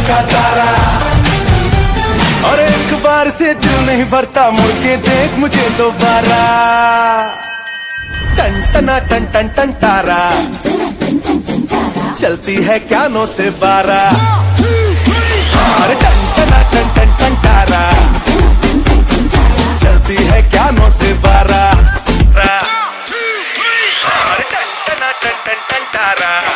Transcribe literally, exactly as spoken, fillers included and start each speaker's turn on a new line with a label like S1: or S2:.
S1: का तारा। और एक बार से दिल नहीं भरता, मुड़ के देख मुझे दोबारा। टन टना टन टन टन तारा, चलती है क्या नौ से बारह। अरे टन टना टन टन टन तारा, चलती है क्या नौ से बारह। अरे टन टना टन टन टन तारा।